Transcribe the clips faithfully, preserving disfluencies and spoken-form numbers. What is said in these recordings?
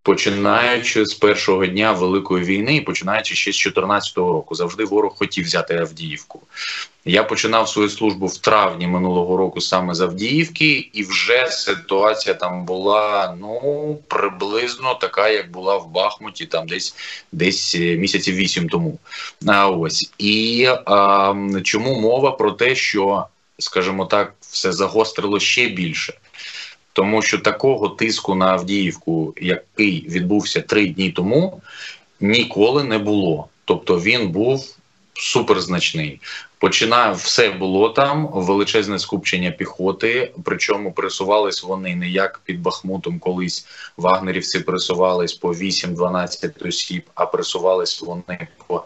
Починаючи з першого дня Великої війни, починаючи ще з чотирнадцятого року, завжди ворог хотів взяти Авдіївку. Я починав свою службу в травні минулого року саме з Авдіївки, і вже ситуація там була, ну, приблизно така, як була в Бахмуті, там десь, десь місяців вісім тому. А ось. І а, чому мова про те, що, скажімо так, все загострило ще більше? Тому що такого тиску на Авдіївку, який відбувся три дні тому, ніколи не було. Тобто він був суперзначний. Починав, все було там, величезне скупчення піхоти, причому пересувались вони не як під Бахмутом колись вагнерівці пересувались по вісім-дванадцять осіб, а пересувались вони по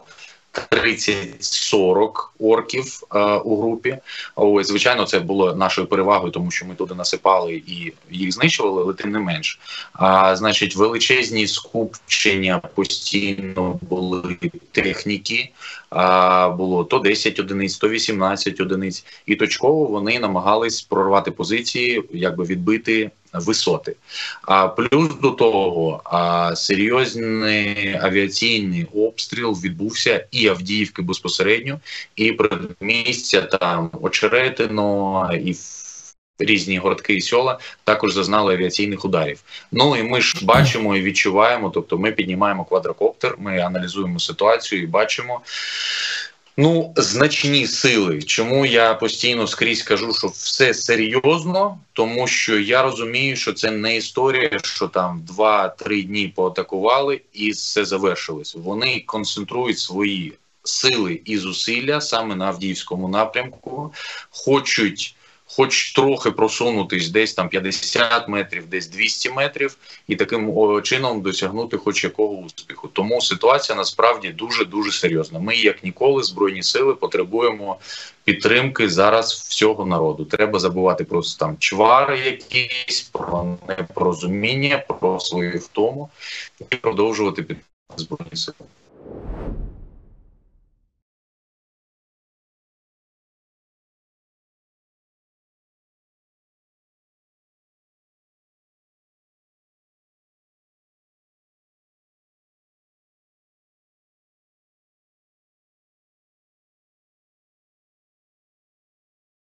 тридцять-сорок орків е, у групі. Ось, звичайно, це було нашою перевагою, тому що ми туди насипали і їх знищували, але тим не менш. А, значить, величезні скупчення постійно були техніки, а, було то десять одиниць, то вісімнадцять одиниць, і точково вони намагались прорвати позиції, якби відбити висоти. А плюс до того, а, серйозний авіаційний обстріл відбувся і Авдіївки безпосередньо, і передмістя там Очеретино, і різні городки і села також зазнали авіаційних ударів. Ну і ми ж бачимо і відчуваємо, тобто ми піднімаємо квадрокоптер, ми аналізуємо ситуацію і бачимо, ну, значні сили. Чому я постійно скрізь кажу, що все серйозно? Тому що я розумію, що це не історія, що там два-три дні поатакували і все завершилось. Вони концентрують свої сили і зусилля саме на Авдіївському напрямку, хочуть хоч трохи просунутись десь там п'ятдесят метрів, десь двісті метрів, і таким чином досягнути хоч якого успіху. Тому ситуація насправді дуже-дуже серйозна. Ми, як ніколи, Збройні сили, потребуємо підтримки зараз всього народу. Треба забувати про там чвари якісь, про непорозуміння, про свою втому і продовжувати підтримувати Збройні сили.